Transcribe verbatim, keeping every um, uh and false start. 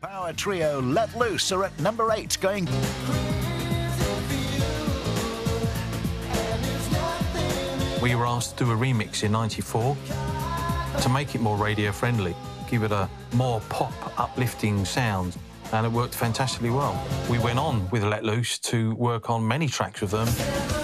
Power trio Let Loose are at number eight, going... We were asked to do a remix in ninety-four to make it more radio-friendly, give it a more pop, uplifting sound, and it worked fantastically well. We went on with Let Loose to work on many tracks with them.